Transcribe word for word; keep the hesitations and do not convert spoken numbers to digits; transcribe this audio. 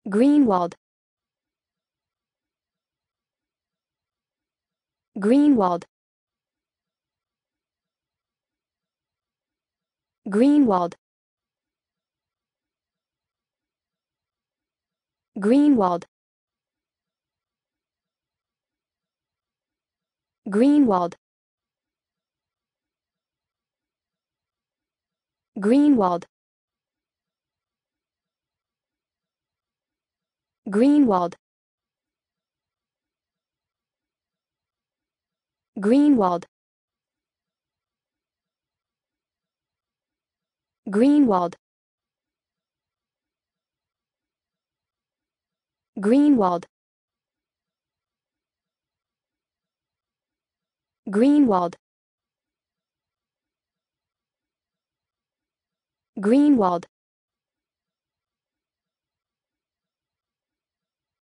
Greenwald, Greenwald, Greenwald, Greenwald, Greenwald, Greenwald, Greenwald, Greenwald, Greenwald, Greenwald, Greenwald, Greenwald,